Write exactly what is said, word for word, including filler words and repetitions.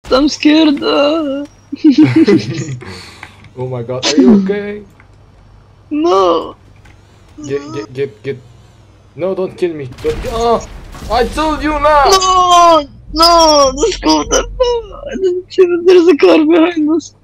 I'm scared. Uh. Oh my god, are you okay? No. Get, get, get, get. No, don't kill me. Don't. Oh, I told you now. No, no, the scooter. No, I didn't see that there's a car behind us.